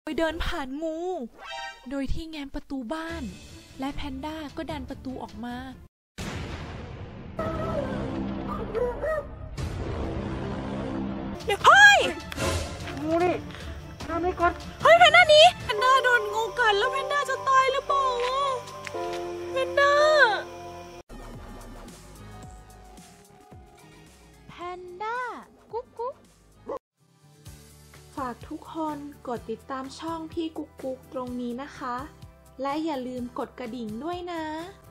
เดินผ่านงูโดยที่แง้มประตูบ้านและแพนด้าก็ดันประตูออกมาเดี๋ยวเฮ้ยงูนี่ทำได้ก่อนเฮ้ยแพนด้านี้แพนด้าโดนงูกัดแล้วแพนด้าจะตายหรือเปล่าแพนด้ากุ๊กกุ๊กฝากทุกคนกดติดตามช่องพี่กุ๊กกุ๊กตรงนี้นะคะและอย่าลืมกดกระดิ่งด้วยนะ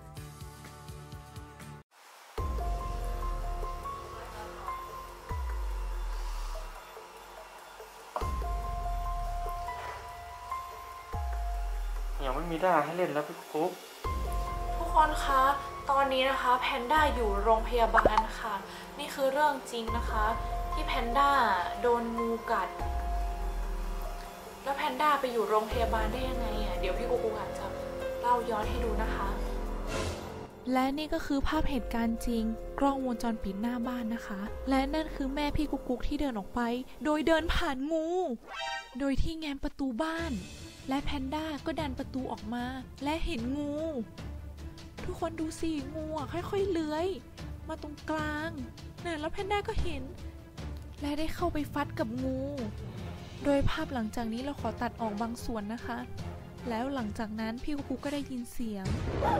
ยังไม่มีด้าให้เล่นแล้วพี่กุ๊กทุกคนคะตอนนี้นะคะแพนด้าอยู่โรงพยาบาลค่ะนี่คือเรื่องจริงนะคะที่แพนด้าโดนงูกัดแล้วแพนด้าไปอยู่โรงพยาบาลได้ยังไงอ่ะเดี๋ยวพี่กุ๊กอาจจะเล่าย้อนให้ดูนะคะและนี่ก็คือภาพเหตุการณ์จริงกล้องวงจรปิดหน้าบ้านนะคะและนั่นคือแม่พี่กุ๊กที่เดินออกไปโดยเดินผ่านงูโดยที่แง้มประตูบ้านและแพนด้าก็ดันประตูออกมาและเห็นงูทุกคนดูสิงูค่อยๆเลื้อยมาตรงกลางน่ะแล้วแพนด้าก็เห็นและได้เข้าไปฟัดกับงูโดยภาพหลังจากนี้เราขอตัดออกบางส่วนนะคะแล้วหลังจากนั้นพี่กุ๊กก็ได้ยินเสียง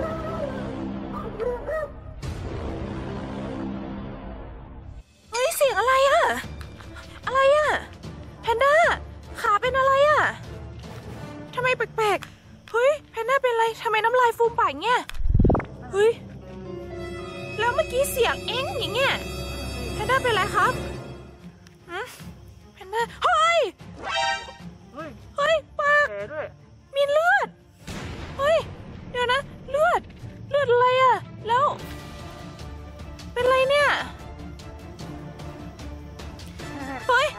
เฮ้ยเสียงอะไรอะอะไรอะแพนด้าขาเป็นอะไรอะทำไมแปลกๆเฮ้ยแพนด้าเป็นอะไรทำไมน้ำลายฟูมปากเงี้ยเฮ้ยแล้วเมื่อกี้เสียงเอ็งอย่างเงี้ยแพนด้าเป็นอะไรครับแพนด้าเฮ้ยปากมีเลือดเฮ้ยเดี๋ยวนะเลือดอะไรอะแล้วเป็นไรเนี่ยเฮ้ย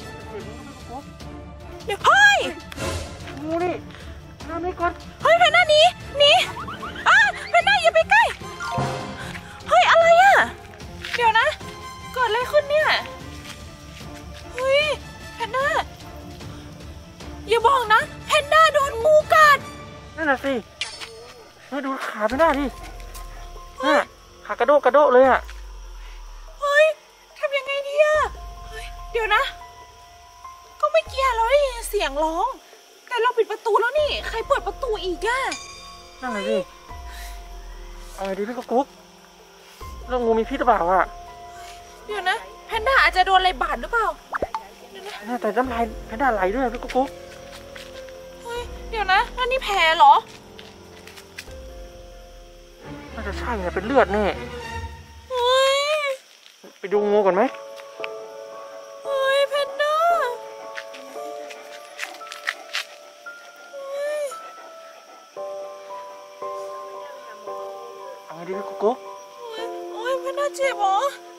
เดี๋ยวเฮ้ยงูนี่ทำได้ก่อนเฮ้ยแพนด้าหนีแพนด้าอย่าไปใกล้เฮ้ยอะไรอะเดี๋ยวนะเกิดอะไรขึ้นเนี่ยเฮ้ยแพนด้าอย่าบอกนะแพนด้าโดนงูกัดนั่นน่ะสิดูขาแพนด้าดิขากระโดดเลยอะเฮ้ยทำยังไงดีอะเฮ้ยเดี๋ยวนะก็ไม่เกี่ยวเราได้ยินเสียงร้องแต่เราปิดประตูแล้วนี่ใครเปิดประตูอีกอะนั่นแหละสิเอาไงดีพี่กุ๊กแล้วงูมีพิษหรือเปล่าอะเดี๋ยวนะแพนด้าอาจจะโดนอะไรบาดหรือเปล่าแต่น้ำลายแพนด้าไหลด้วยพี่กุ๊กเฮ้ยเดี๋ยวนะอันนี้แผลเหรอน่าจะใช่เนี่ยเป็นเลือดแน่เฮ้ยไปดูงูก่อนไหมเฮ้ยแพนด้าเอาไงดีพี่กุ๊กโอ้ยแพนด้าเจ็บเหรอ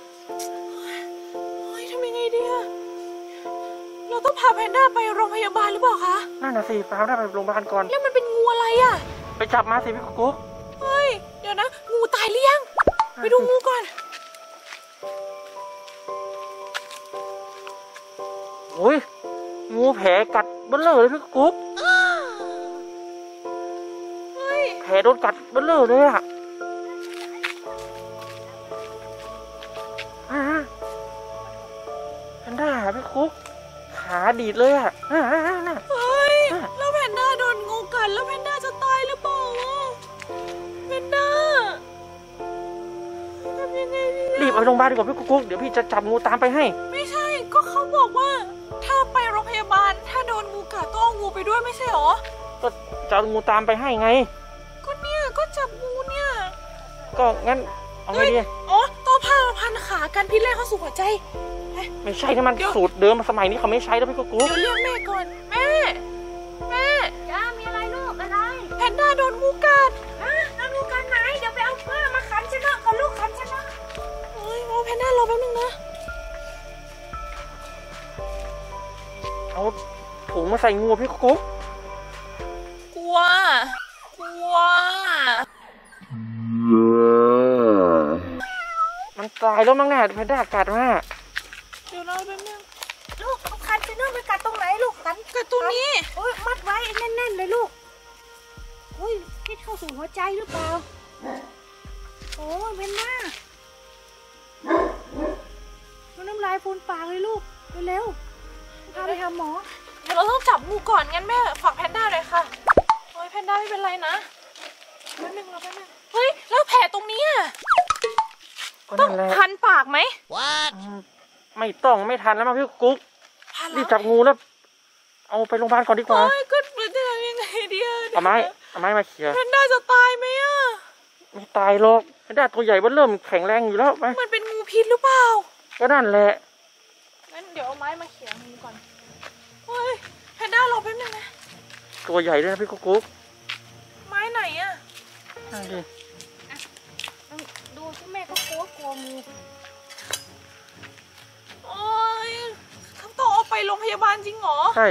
เฮ้ยทำยังไงดีอะเราต้องพาแพนด้าไปโรงพยาบาลหรือเปล่าคะนั่นน่ะสิพาแพนด้าไปโรงพยาบาลก่อนแล้วมันเป็นงูอะไรอะไปจับมาสิพี่กุ๊กเฮ้ยเดี๋ยวนะงูตายหรือยังไปดูงูก่อนโอ้ยงูแผลกัดเบ้อเลยพี่กุ๊กแผลโดนกัดเบ้อเลยอะแพนด้าพี่กุ๊กขาดีดเลยอะเฮ้ยแล้วแพนด้าโดนงูกัดแล้วแพนด้าจะตายหรือเปล่าแพนด้าทำยังไงดีรีบไปโรงพยาบาลดีกว่าพี่กุ๊กเดี๋ยวพี่จะจับงูตามไปให้ไม่ใช่ก็เขาบอกว่าถ้าไปโรงพยาบาลถ้าโดนงูกัดต้องเอางูไปด้วยไม่ใช่หรอก็จะเอางูตามไปให้ไงก็เนี่ยก็จับงูเนี่ยก็งั้นเอาไงดีอ๋อต้องพามาพันขากันพิษแล่เข้าสู่หัวใจไม่ใช่ที่มันสูตรเดิมสมัยนี้เขาไม่ใช้แล้วพี่กุ๊กเดี๋ยวเรียกแม่ก่อนแม่จ้ามีอะไรลูกอะไรแพนด้าโดนงูกัดโดนงูกัดไหนเดี๋ยวไปเอาผ้ามาขันชนะกับลูกขันชนะโอ้ยแพนด้ารอแป๊บนึงนะเอาถุงมาใส่งูพี่กุ๊กกลัวมันตายแล้วมั้งเนี่ยแพนด้ากัดมาเดี๋ยวเราแป๊บนึงลูกเอาคันชนะไปกัดตรงไหนลูกกัดตรงนี้โอ้ยมัดหัวใจหรือเปล่าโอ้ยเป็นหน้าน้ำลายฟูมปากเลยลูกเร็วๆพาไปหาหมอเดี๋ยวเราต้องจับงูก่อนงั้นแม่ฝากแพนด้าเลยค่ะโอ้ยแพนด้าไม่เป็นไรนะแป๊บนึงเฮ้ยแล้วแผลตรงนี้อ่ะก็ต้อนั่งนแหละพันปากไหมไม่ต้องไม่ทันแล้วมั้งพี่กุ๊กพันรีแล้บวจับงูแล้วเอาไปโรงพยาบาลก่อนดีกว่าโอ้ยก็จะทำยังไงดีอะเอาไม้มาเขี่ยแพนด้าจะตายไหมอ่ะไม่ตายหรอกแพนด้าตัวใหญ่ว่าเริ่มแข็งแรงอยู่แล้วไหมมันเป็นงูพิษหรือเปล่าก็นั่นแหละงั้นเดี๋ยวเอาไม้มาเขี่ยงูก่อนเฮ้ยแพนด้ารอแป๊บนึงนะตัวใหญ่ด้วยนะพี่กุ๊กไม้ไหนอ่ะนั่นดิดูที่แม่ก็กลัวงูโอ้ยเขาต้องเอาไปโรงพยาบาลจริงเหรอใช่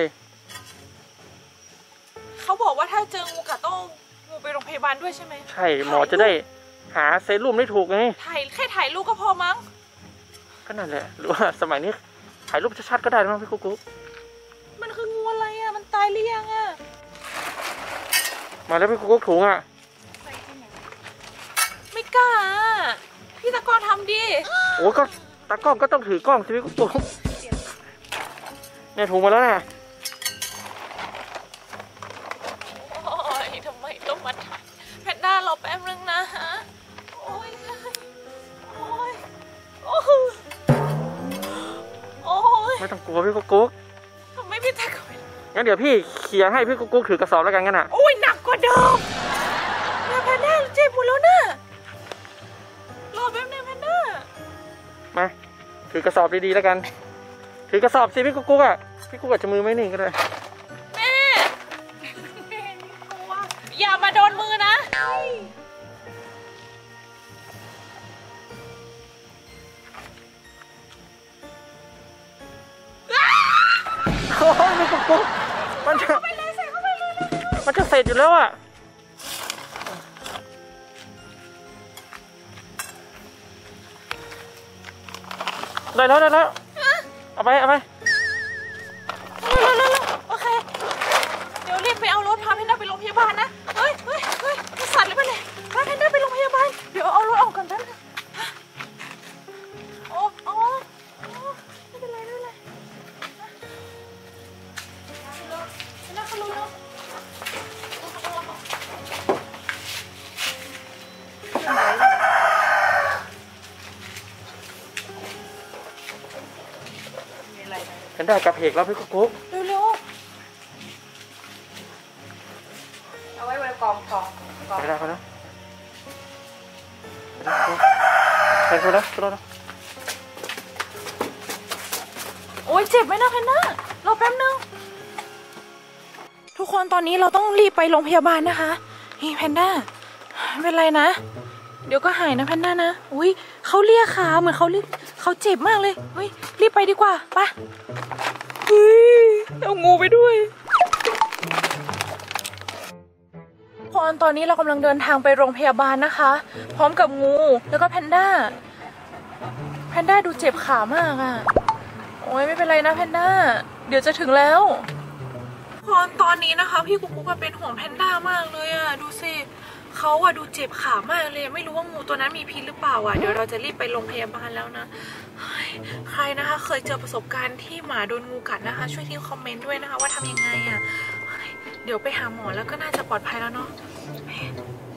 เขาบอกว่าถ้าเจองูกัดต้องเอางูไปโรงพยาบาลด้วยใช่ไหมใช่หมอจะได้หาเซรุ่มได้ถูกไงแค่ถ่ายรูปก็พอมั้งก็นั่นแหละหรือว่าสมัยนี้ถ่ายรูปชัดๆก็ได้มั้งพี่กุ๊กมันคืองูอะไรอ่ะ มันตายหรือยังอ่ะมาแล้วพี่กุ๊กถุงอ่ะใส่ที่ไหนไม่กล้าอะพี่ตะกอนทำดิโอ้ก็ตากล้องก็ต้องถือกล้องสิพี่กุ๊กเนี่ยถุงมาแล้วนะโอ้ยทำไมต้องมาถ่ายแพนด้ารอแป๊บนึงนะฮะ โอ้ยโอ้ยโอ้ยโอ้ยไม่ต้องกลัวพี่กุ๊กทำไมพี่ตะกอนงั้นเดี๋ยวพี่เขี่ยให้พี่กุ๊กถือกระสอบแล้วกันงั้นอ่ะโอ้ยหนักกว่าเดิมเนี่ยแพนด้าเจ็บหมดแล้วนะรอแป๊บนึงแพนด้ามาถือกระสอบดีๆแล้วกัน ถือกระสอบสิพี่กุ๊กอ่ะพี่กุ๊กอาจจะมือไม่นิ่งก็ได้แม่อย่ามาโดนมือนะโอ้ยพี่กุ๊กมันจะมันจะเสร็จอยู่แล้วอ่ะได้แล้วเอาไปโอเค เดี๋ยวรีบไปเอารถพาแพนด้าไปโรงพยาบาลนะ เฮ้ยสั่นเลยไปเลยพาแพนด้าไปโรงพยาบาล เดี๋ยวเอารถออกก่อนแป๊บนึงโอ้ไม่เป็นไรแพนด้าเขารู้แล้วมีอะไรไหมฉันได้กับเพกแล้วพี่กุ๊กเร็วเอาไว้กองทองไปได้นะไปคนละตัวละโอ้ยเจ็บไหมนะแพนด้ารอแป๊บนึง ทุกคนตอนนี้เราต้องรีบไปโรงพยาบาลนะคะนี่แพนด้าไม่เป็นไรนะ เดี๋ยวก็หายนะแพนด้านะอุ้ยเขาเลียขาเหมือนเขาเจ็บมากเลยเฮ้ยรีบไปดีกว่าไปเฮ้ยเอางูไปด้วยพอตอนนี้เรากำลังเดินทางไปโรงพยาบาลนะคะ พร้อมกับงูแล้วก็แพนด้าดูเจ็บขามากอ่ะโอ้ยไม่เป็นไรนะแพนด้าเดี๋ยวจะถึงแล้วพอตอนนี้นะคะพี่กุ๊กก็เป็นห่วงแพนด้ามากเลยอ่ะดูสิเขาอ่ะดูเจ็บขามากเลยไม่รู้ว่างูตัวนั้นมีพิษหรือเปล่าอ่ะเดี๋ยวเราจะรีบไปโรงพยาบาลแล้วนะใครนะคะเคยเจอประสบการณ์ที่หมาโดนงูกัดนะคะช่วยทิ้งคอมเมนต์ด้วยนะคะว่าทำยังไงอ่ะเดี๋ยวไปหาหมอแล้วก็น่าจะปลอดภัยแล้วเนาะ